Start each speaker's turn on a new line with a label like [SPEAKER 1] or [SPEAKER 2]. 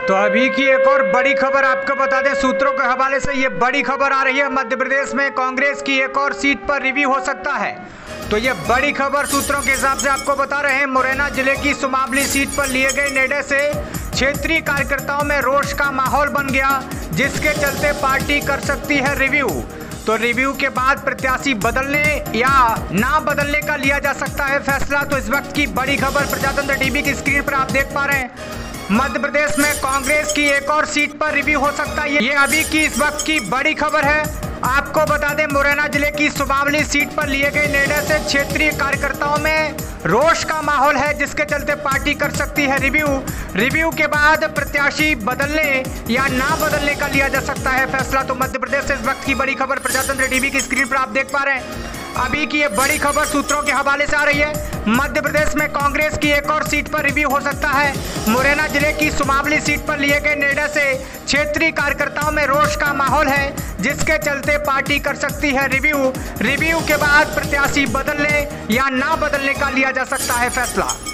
[SPEAKER 1] तो अभी की एक और बड़ी खबर आपको बता दें, सूत्रों के हवाले से ये बड़ी खबर आ रही है। मध्य प्रदेश में कांग्रेस की एक और सीट पर रिव्यू हो सकता है। तो ये बड़ी खबर सूत्रों के हिसाब से आपको बता रहे हैं। मुरैना जिले की सुमावली सीट पर लिए गए निर्णय से क्षेत्रीय कार्यकर्ताओं में रोष का माहौल बन गया, जिसके चलते पार्टी कर सकती है रिव्यू। तो रिव्यू के बाद प्रत्याशी बदलने या ना बदलने का लिया जा सकता है फैसला। तो इस वक्त की बड़ी खबर प्रजातंत्र टीवी की स्क्रीन पर आप देख पा रहे हैं। मध्य प्रदेश में कांग्रेस की एक और सीट पर रिव्यू हो सकता है। ये अभी की इस वक्त की बड़ी खबर है। आपको बता दें, मुरैना जिले की सुमावली सीट पर लिए गए निर्णय से क्षेत्रीय कार्यकर्ताओं में रोष का माहौल है, जिसके चलते पार्टी कर सकती है रिव्यू। रिव्यू के बाद प्रत्याशी बदलने या ना बदलने का लिया जा सकता है फैसला। तो मध्य प्रदेश से इस वक्त की बड़ी खबर प्रजातंत्र टीवी की स्क्रीन पर आप देख पा रहे हैं। अभी की ये बड़ी खबर सूत्रों के हवाले से आ रही है। मध्य प्रदेश में कांग्रेस की एक और सीट पर रिव्यू हो सकता है। मुरैना जिले की सुमावली सीट पर लिए गए निर्णय से क्षेत्रीय कार्यकर्ताओं में रोष का माहौल है, जिसके चलते पार्टी कर सकती है रिव्यू। रिव्यू के बाद प्रत्याशी बदलने या ना बदलने का लिया जा सकता है फैसला।